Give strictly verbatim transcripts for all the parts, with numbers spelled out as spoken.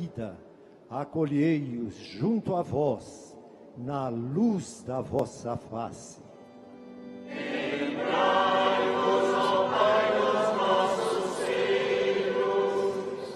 vida, acolhei-os junto a vós, na luz da vossa face. Lembrai-vos, ó Pai, dos nossos filhos.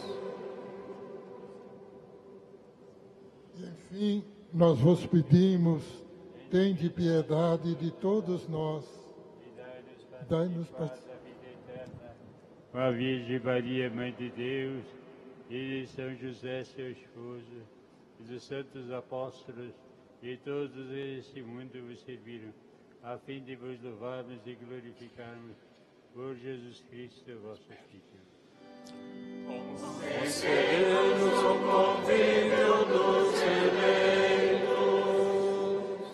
E enfim, nós vos pedimos, tende piedade de todos nós. Dai-nos participação. Com a Virgem Maria, Mãe de Deus, e de São José, seu esposo, e dos santos apóstolos, e todos esse mundo vos serviram, a fim de vos louvarmos e glorificarmos por Jesus Cristo, vosso Filho. Concedei-nos o convívio dos eleitos.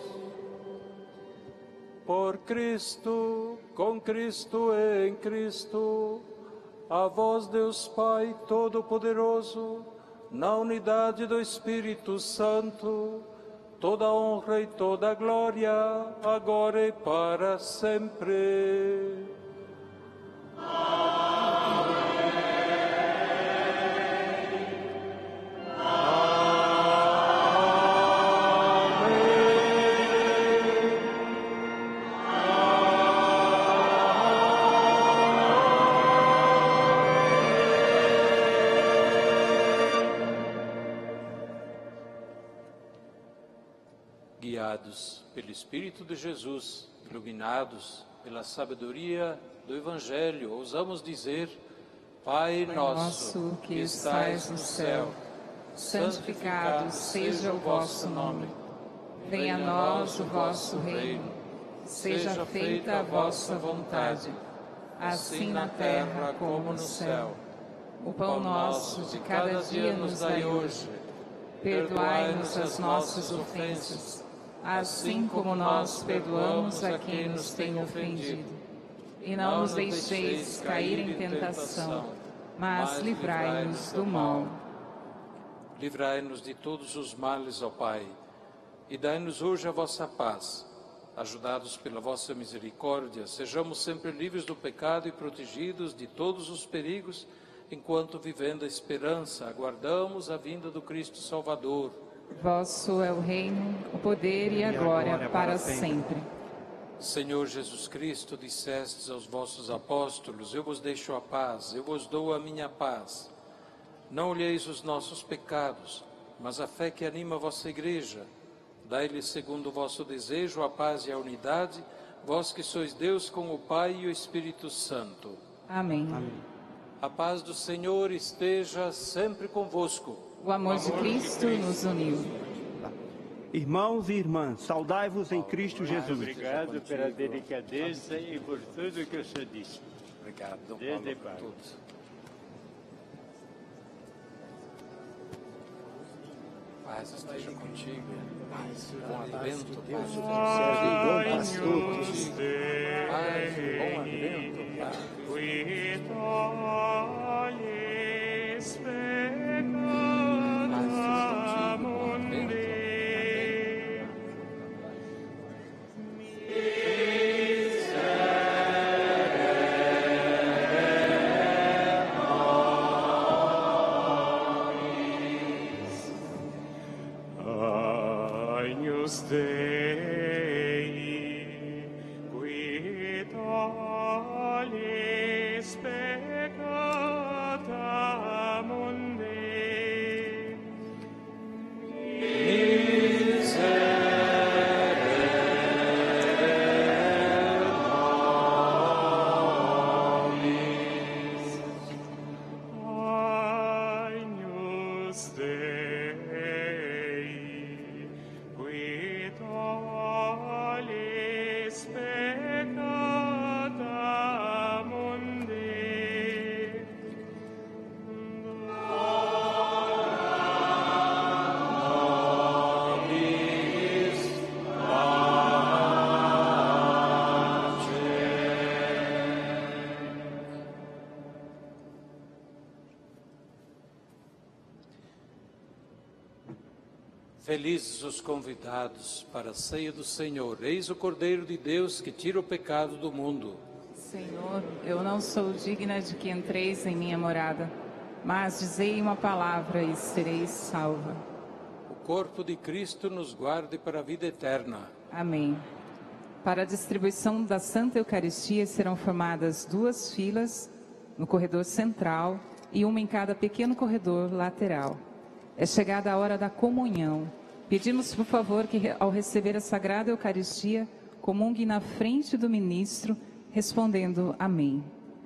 Por Cristo, com Cristo e em Cristo, a vós, Deus Pai Todo-Poderoso, na unidade do Espírito Santo, toda honra e toda glória, agora e para sempre. Guiados pelo Espírito de Jesus, iluminados pela sabedoria do Evangelho, ousamos dizer: Pai nosso, que estais no céu, santificado seja o vosso nome. Venha a nós o vosso reino. Seja feita a vossa vontade, assim na terra como no céu. O pão nosso de cada dia nos dai hoje. Perdoai-nos as nossas ofensas, assim como nós perdoamos a quem nos tem ofendido. E não nos deixeis cair em tentação, mas livrai-nos do mal. Livrai-nos de todos os males, ó Pai, e dai-nos hoje a vossa paz. Ajudados pela vossa misericórdia, sejamos sempre livres do pecado e protegidos de todos os perigos, enquanto, vivendo a esperança, aguardamos a vinda do Cristo Salvador. Vosso é o reino, o poder e a glória para sempre. Senhor Jesus Cristo, dissestes aos vossos apóstolos: eu vos deixo a paz, eu vos dou a minha paz. Não olheis os nossos pecados, mas a fé que anima a vossa igreja. Dai-lhe, segundo o vosso desejo, a paz e a unidade, vós que sois Deus com o Pai e o Espírito Santo. Amém. Amém. A paz do Senhor esteja sempre convosco. O amor de Cristo nos uniu. Irmãos e irmãs, saudai-vos em Cristo Jesus. Obrigado pela delicadeza e por tudo que o senhor disse. Obrigado, Dom Desde Paulo, por tudo. Paz esteja contigo. Paz, bom advento. Deus, o Paz, bom pastor, paz, bom advento. Agnus Dei, qui tollis peccata mundi, miserere nobis. Agnus Dei, qui tollis peccata mundi. Nobis Felizes os convidados para a ceia do Senhor. Eis o Cordeiro de Deus que tira o pecado do mundo. Senhor, eu não sou digna de que entreis em minha morada, Mas dizei uma palavra e sereis salva. O corpo de Cristo nos guarde para a vida eterna. Amém. Para a distribuição da Santa Eucaristia serão formadas duas filas no corredor central e uma em cada pequeno corredor lateral. É chegada a hora da comunhão. Pedimos, por favor, que ao receber a Sagrada Eucaristia, comungue na frente do ministro, respondendo amém.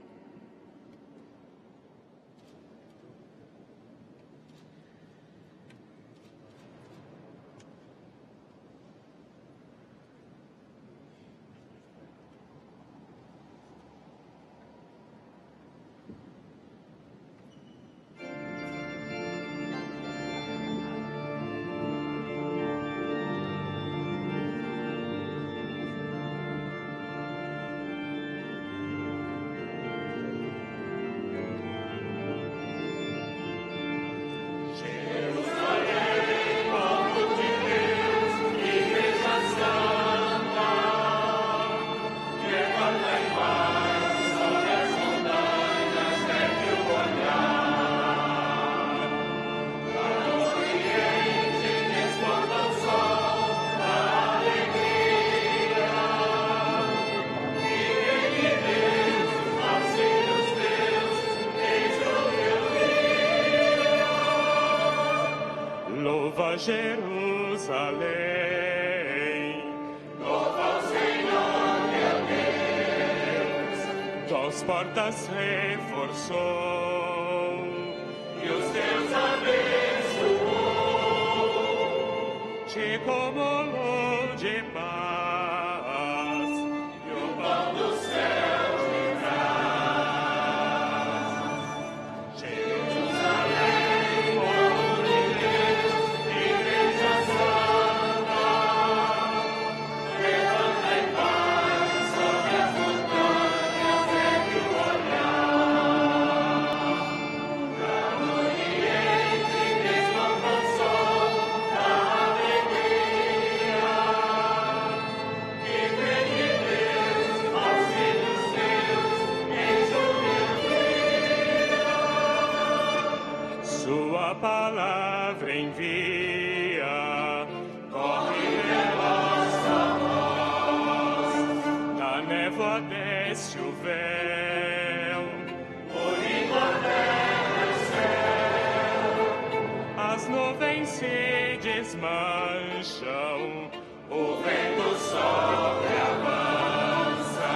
Jerusalém, louva o Senhor teu Deus, tuas portas reforçou e os teus abençoou, te comolou de paz e o pão do céu te traz. Jerusalém, povo de Deus, Igreja Santa, levanta em paz sobre as montanhas, ergue o olhar. Pra o Oriente desponta o sol da alegria, que vem de Deus aos filhos teus, em júbilo brilha. Sua palavra envia, corre veloz a voz, da névoa desce o véu, unindo a terra e o céu, as nuvens se desmancham, o vento sopra e avança.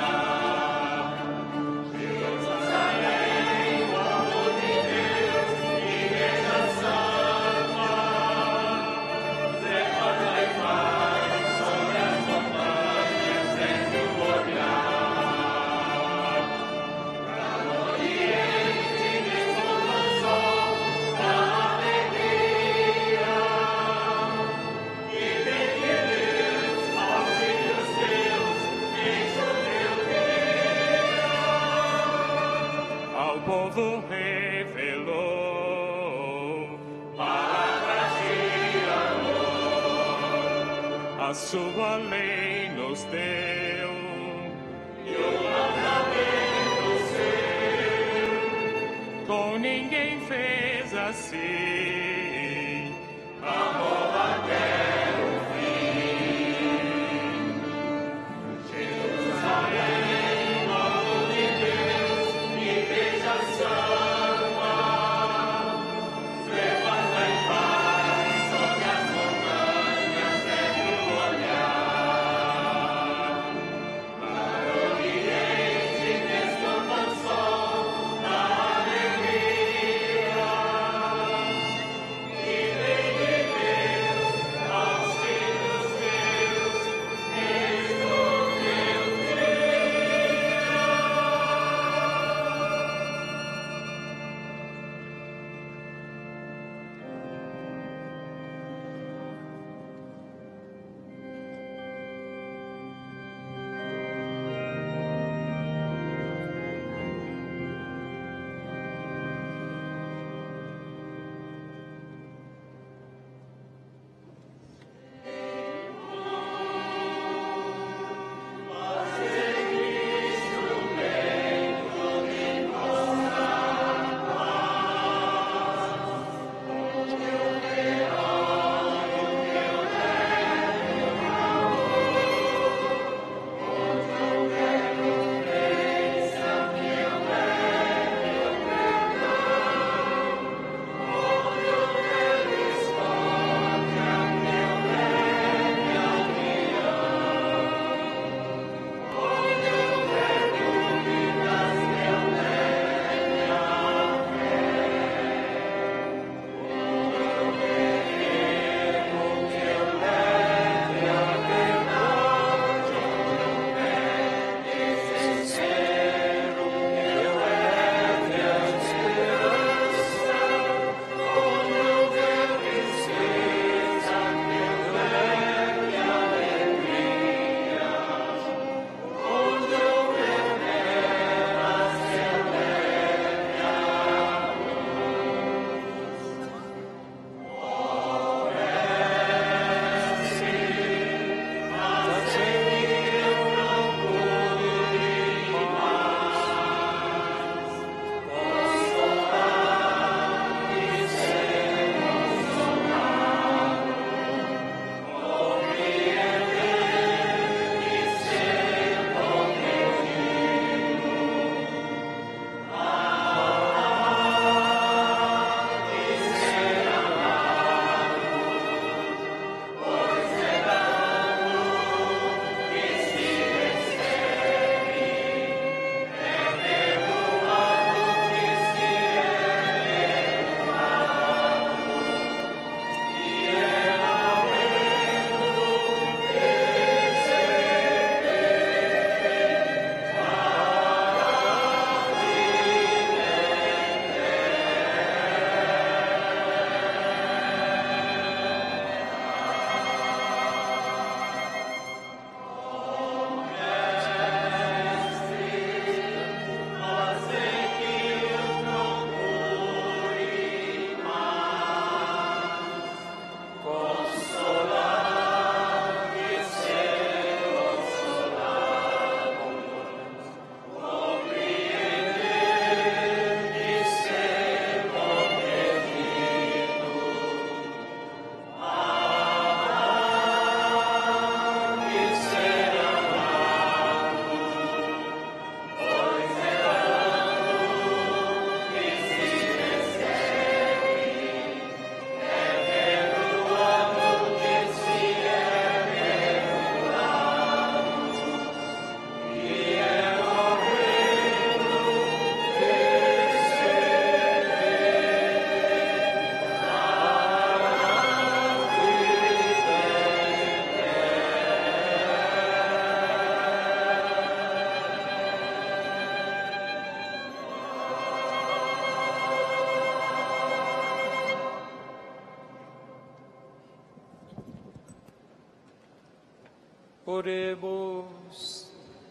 Jerusalém, povo de Deus, Igreja Santa, levanta em paz sobre as montanhas, ergue o olhar. Pra o Oriente desponta o sol da alegria, que vem de Deus aos filhos teus, em júbilo brilha. Ao povo revelou palavras de amor, a sua lei nos deu e o mandamento seu, com ninguém fez assim, amor até o fim. Jerusalém, povo de Deus, Igreja Santa, levanta em paz sobre as montanhas, ergue o olhar. Oremos.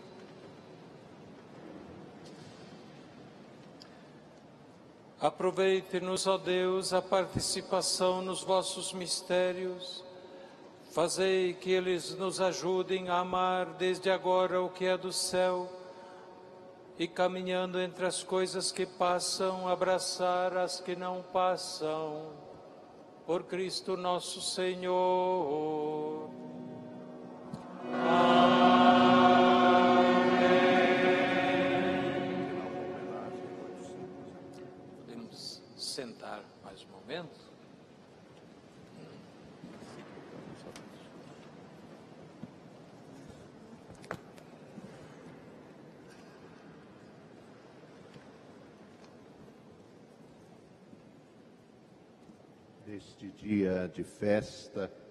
Aproveite-nos, ó Deus, a participação nos vossos mistérios. Fazei que eles nos ajudem a amar desde agora o que é do céu e, caminhando entre as coisas que passam, abraçar as que não passam. Por Cristo nosso Senhor. Podemos sentar mais um momento? Neste dia de festa,